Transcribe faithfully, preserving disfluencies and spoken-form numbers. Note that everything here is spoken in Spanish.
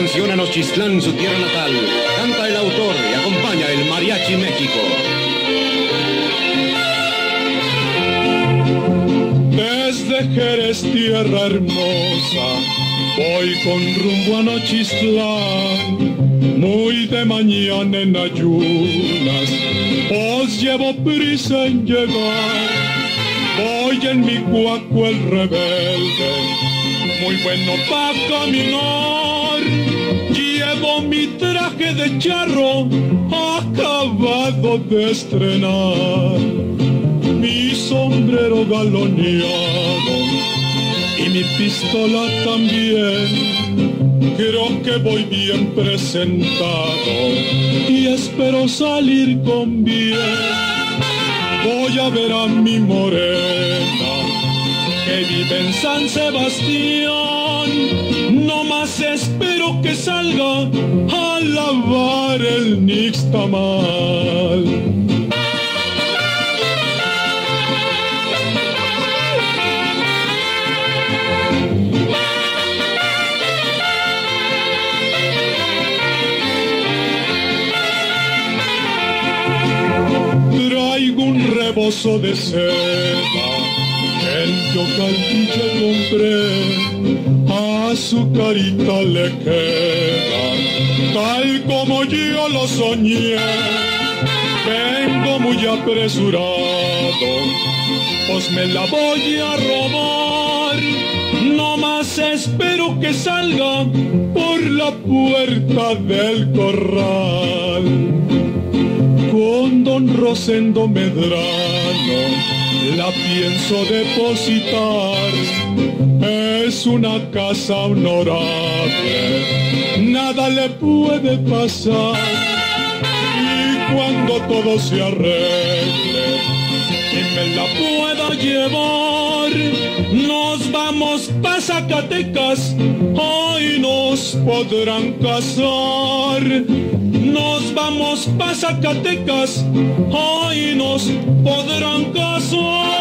canción a Nochistlán, su tierra natal. Canta el autor y acompaña el Mariachi México. Desde Jerez, tierra hermosa, voy con rumbo a Nochistlán. Muy de mañana en ayunas, os llevo prisa en llegar. Voy en mi cuaco el rebelde, muy bueno pa' caminar. Llevo mi traje de charro, acabado de estrenar. Mi sombrero galoneado y mi pistola también. Creo que voy bien presentado y espero salir con bien. Voy a ver a mi morena que vive en San Sebastián. No más espero que salga a lavar el nixtamal. Traigo un rebozo de seda, el yocaltiche compré, a su carita le queda, tal como yo lo soñé. Vengo muy apresurado, pues me la voy a robar. No más espero que salga por la puerta del corral. Con don Rosendo Medrano la pienso depositar. Es una casa honorable, nada le puede pasar. Y cuando todo se arregle y me la pueda llevar, nos vamos pa' Zacatecas, hoy nos podrán casar. Nos vamos pa' Zacatecas, hoy nos podrán casar.